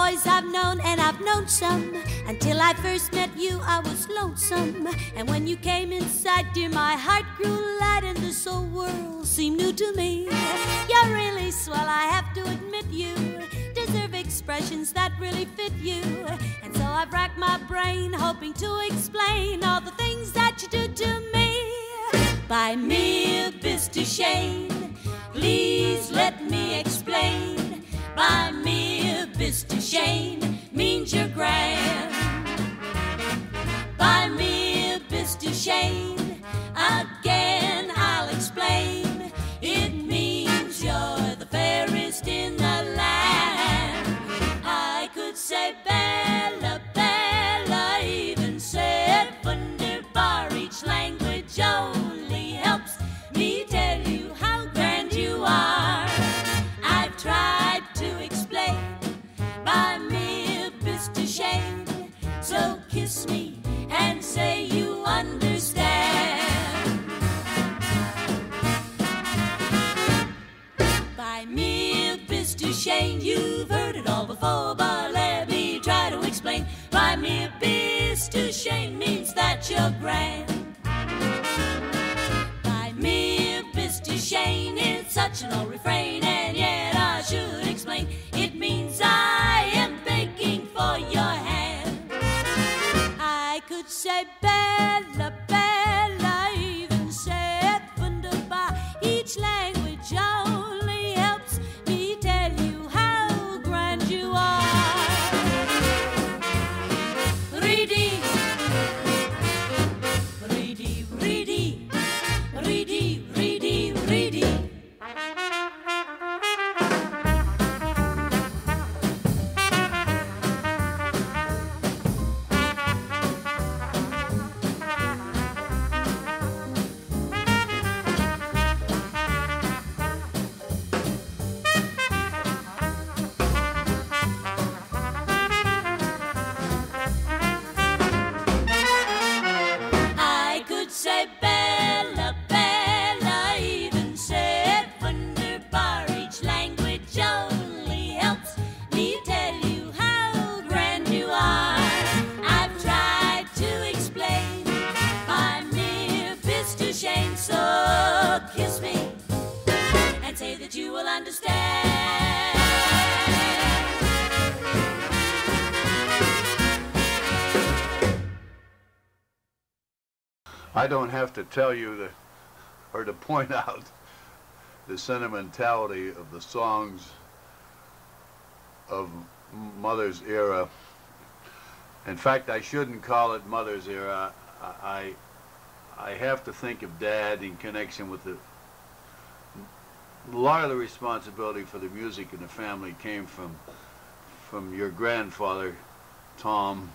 boys I've known, and I've known some. Until I first met you, I was lonesome. And when you came inside, dear, my heart grew light, and this whole world seemed new to me. You're really swell, I have to admit you deserve expressions that really fit you. And so I've racked my brain, hoping to explain all the things that you do to me. Buy me a Biscuit, please let me explain. Buy me a Biscuit means you're grand. Buy me a Biscuit, again I'll explain. It means you're the fairest in the land. I could say Bella, Bella, even said wunderbar. Each language only helps me tell you how grand you are. I've tried to explain. Buy me a Biscuit, so kiss me and say you understand. Buy me a Biscuit, you've heard it all before, but let me try to explain. Buy me a Biscuit means that you're grand. Buy me a Biscuit, it's such an old refrain, and yet I should explain. It means I am begging for your hand. I could say Bella, Bella, even said wunderbar. Each language only helps me tell you how grand you are. Reedy, reedy, reedy, reedy, reedy, reedy. I could say Bella, Bella, even said wunderbar. Each language only helps me tell you how grand you are. I've tried to explain. Buy me a Biscuit, so kiss me and say that you will understand. I don't have to tell you or to point out the sentimentality of the songs of Mother's era. In fact, I shouldn't call it Mother's era. I have to think of Dad in connection with a lot of the responsibility for the music in the family came from your grandfather, Tom.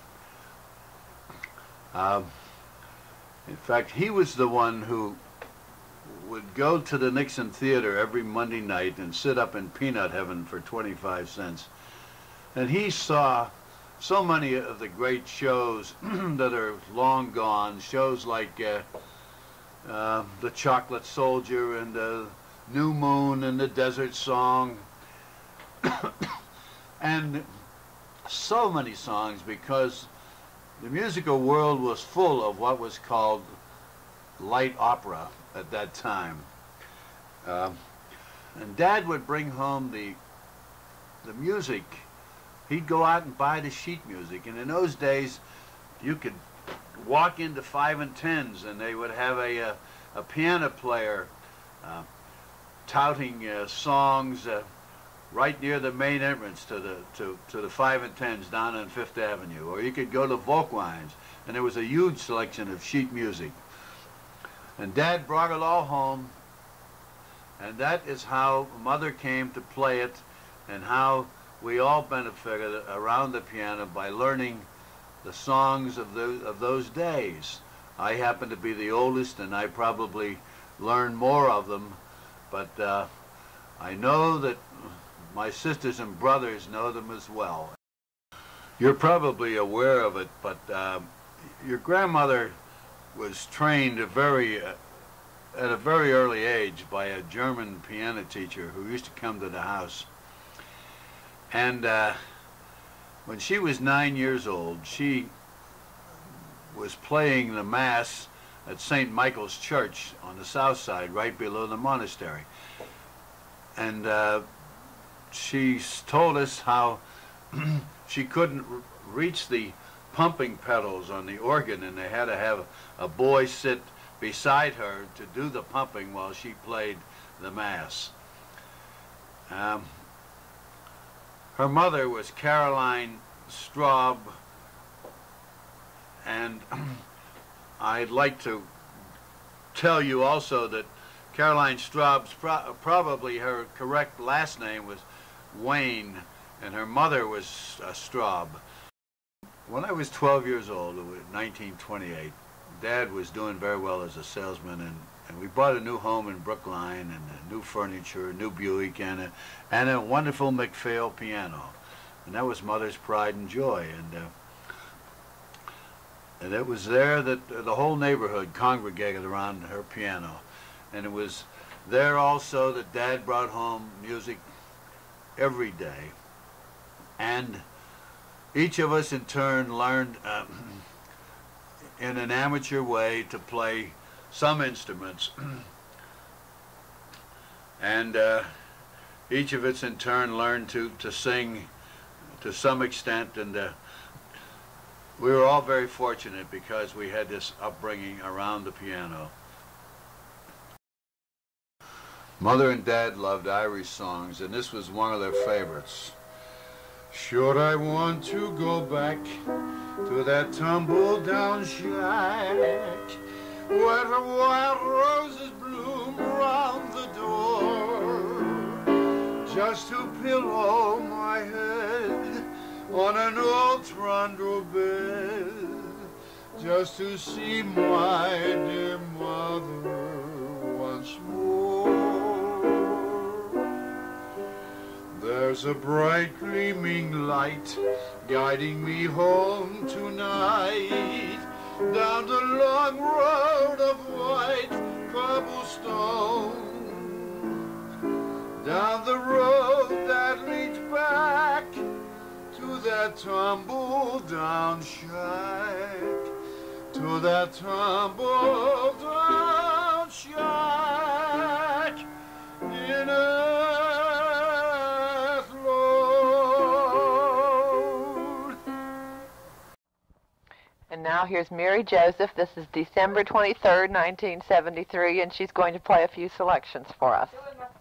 In fact, he was the one who would go to the Nixon Theater every Monday night and sit up in peanut heaven for 25 cents. And he saw so many of the great shows that are long gone, shows like The Chocolate Soldier and New Moon and The Desert Song, and so many songs, because the musical world was full of what was called light opera at that time. And Dad would bring home the music. He'd go out and buy the sheet music, and in those days you could walk into 5 and 10s and they would have a piano player touting songs right near the main entrance to the 5 and 10s down on Fifth Avenue. Or you could go to Volkwein's, and there was a huge selection of sheet music. And Dad brought it all home, and that is how Mother came to play it, and how we all benefited around the piano by learning the songs of those days. I happen to be the oldest, and I probably learned more of them, but I know that my sisters and brothers know them as well. You're probably aware of it, but your grandmother was trained at a very early age by a German piano teacher who used to come to the house. And When she was 9 years old, she was playing the Mass at St. Michael's Church on the south side, right below the monastery. And she told us how she couldn't reach the pumping pedals on the organ, and they had to have a boy sit beside her to do the pumping while she played the Mass. Her mother was Caroline Straub, and I'd like to tell you also that Caroline Straub's probably her correct last name was Wayne, and her mother was Straub. When I was 12 years old, it was 1928, Dad was doing very well as a salesman, and we bought a new home in Brookline, and new furniture, a new Buick, and a wonderful McPhail piano. And that was Mother's pride and joy. And it was there that the whole neighborhood congregated around her piano. And it was there also that Dad brought home music every day. And each of us in turn learned in an amateur way to play some instruments. And each of us in turn learned to sing to some extent, and we were all very fortunate because we had this upbringing around the piano. Mother and Dad loved Irish songs, and this was one of their favorites. Should I want to go back to that tumble-down shack where the wild roses bloom round the door, just to pillow my head on an old trundle bed, just to see my dear mother once more. There's a bright gleaming light guiding me home tonight, down the long road of white cobblestone, down the road that leads back to that tumble-down shack, to that tumble-down shack in Athlone. And now here's Mary Joseph. This is December 23rd, 1973, and she's going to play a few selections for us.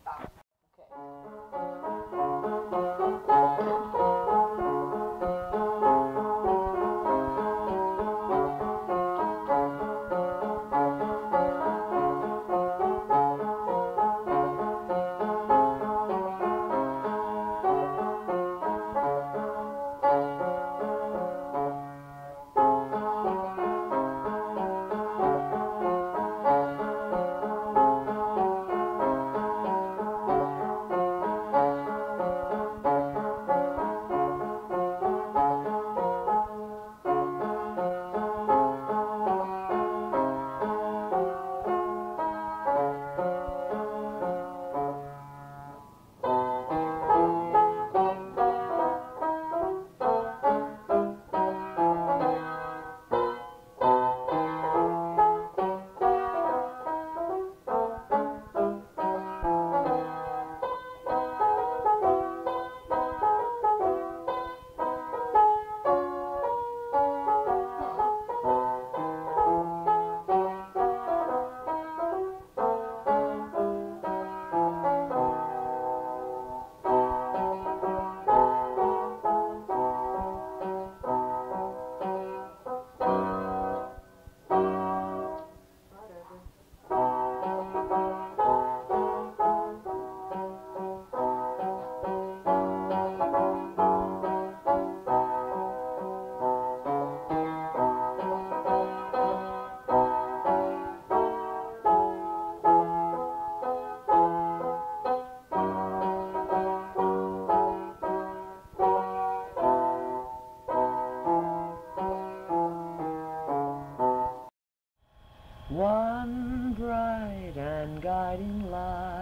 One bright and guiding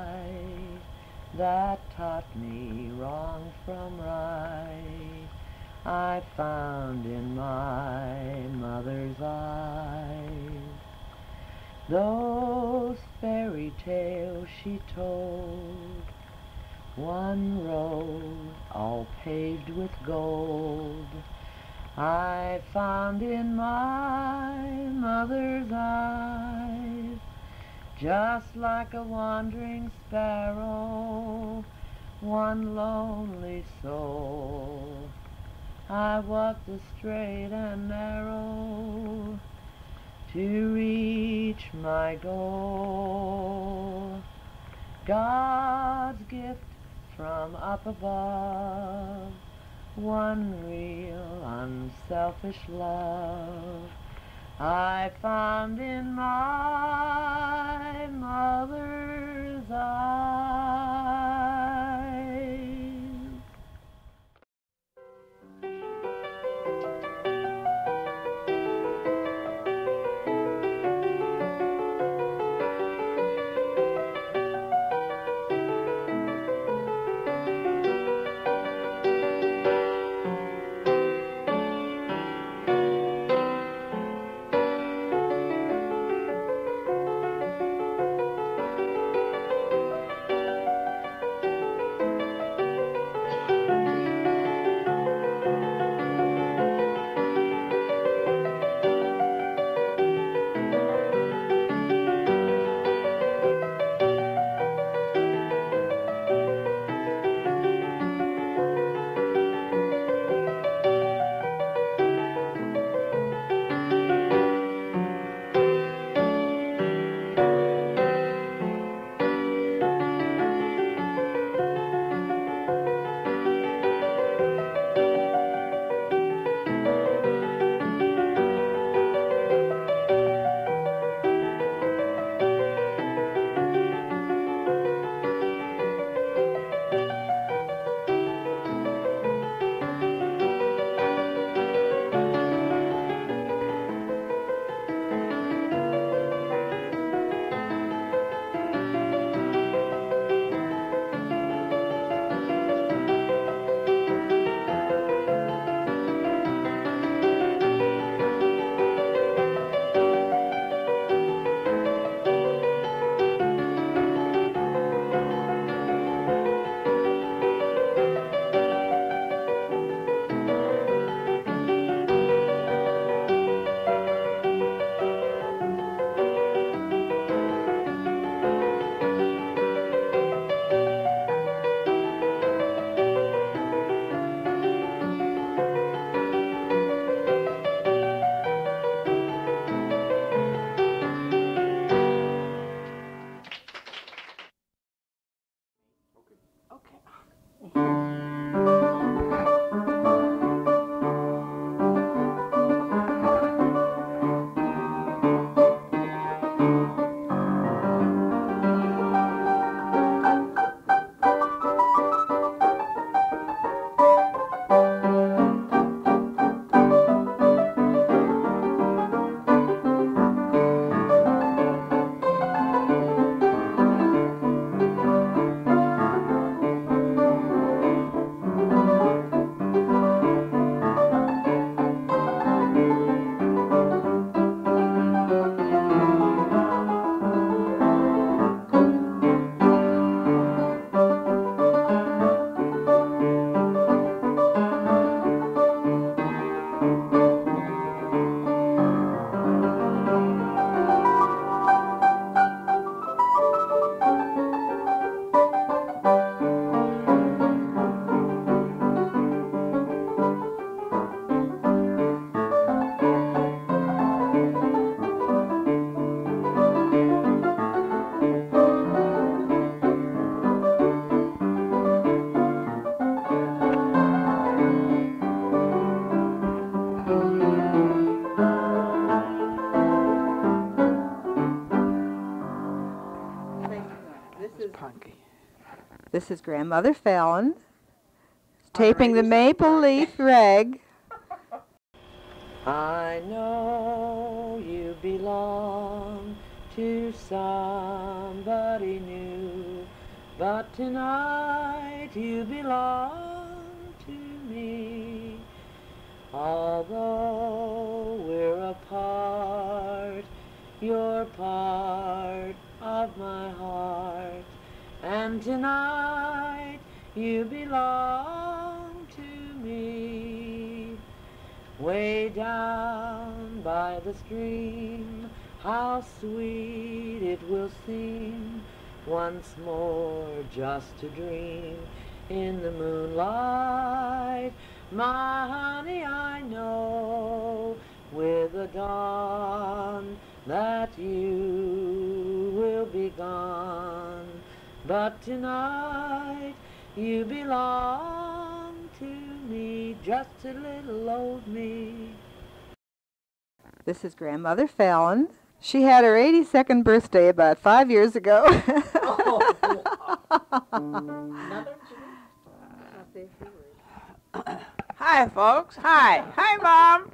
light that taught me wrong from right I found in my mother's eyes. Those fairy tales she told, one road all paved with gold, I found in my mother's eyes. Just like a wandering sparrow, one lonely soul, I walked the straight and narrow to reach my goal. God's gift from up above, one real unselfish love, I found in my mother's eyes. This is Grandmother Fallon taping the Maple Leaf Rag. I know you belong to somebody new, but tonight you belong to me. You're part of my heart, and tonight you belong to me. Way down by the stream, how sweet it will seem once more just to dream in the moonlight. My honey, I know with the dawn that you will be gone, but tonight you belong to me, just a little old me. This is Grandmother Fallon. She had her 82nd birthday about 5 years ago. Hi, folks. Hi. Hi, Mom.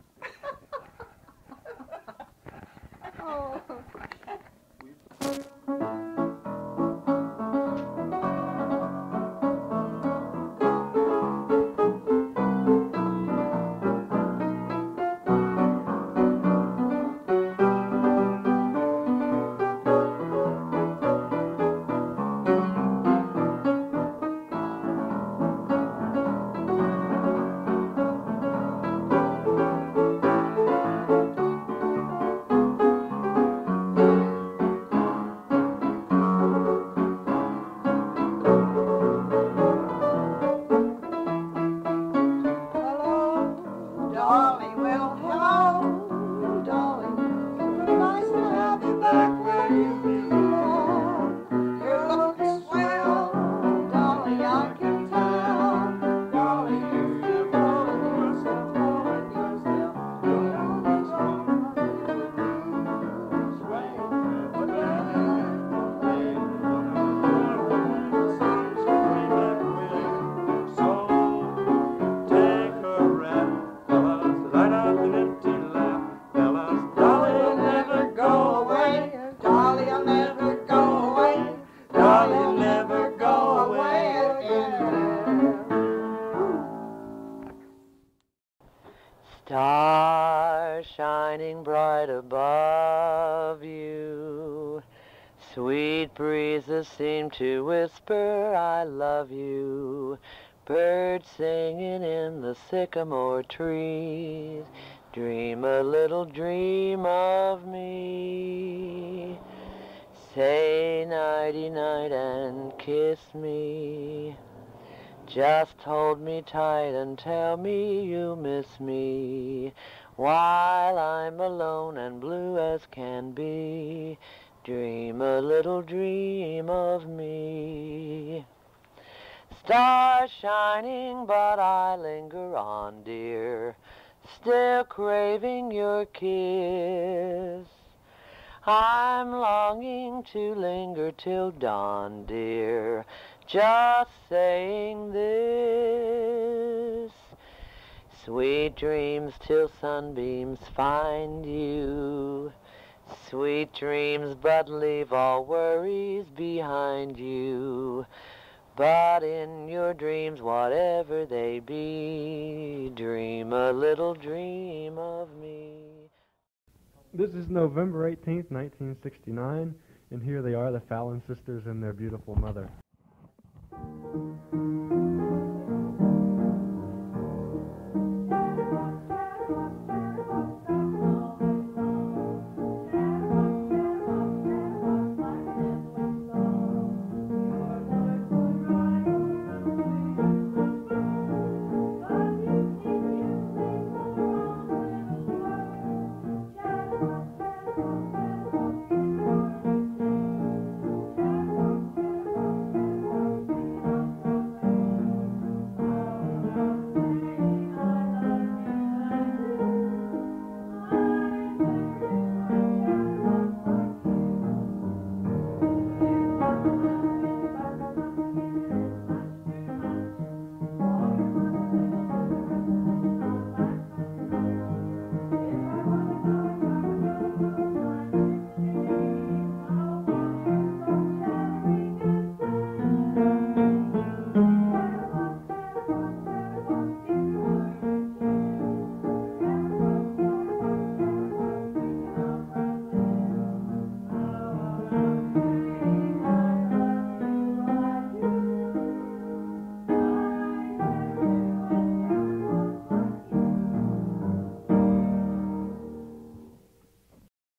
Stars shining bright above you, sweet breezes seem to whisper, I love you. Birds singing in the sycamore trees, dream a little dream of me. Say nighty-night and kiss me. Just hold me tight and tell me you miss me, while I'm alone and blue as can be. Dream a little dream of me. Stars shining, but I linger on, dear, still craving your kiss. I'm longing to linger till dawn, dear, just saying this. Sweet dreams till sunbeams find you. Sweet dreams, but leave all worries behind you. But in your dreams, whatever they be, dream a little dream of me. This is November 18th, 1969, and here they are, the Fallon sisters and their beautiful mother.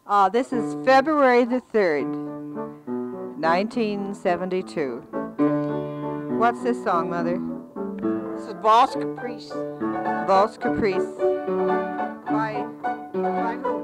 This is February the 3rd, 1972. What's this song, Mother? This is Valse Caprice. Valse Caprice. By who?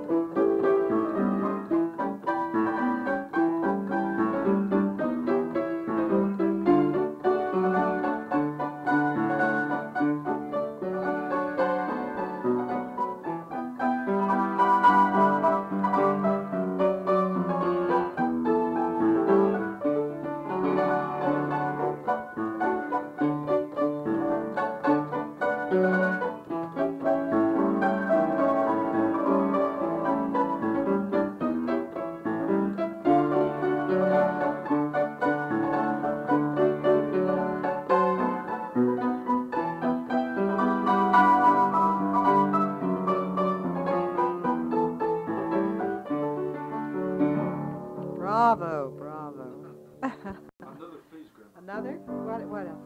Bravo, bravo. Another piece, Grandma. Another? What else?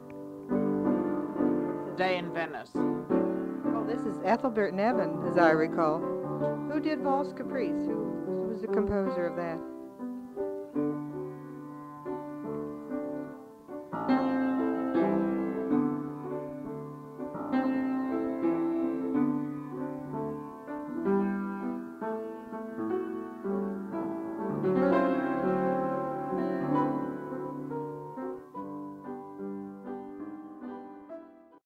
Day in Venice. Oh, this is Ethelbert Nevin, as I recall. Who did Valse Caprice? Who was the composer of that?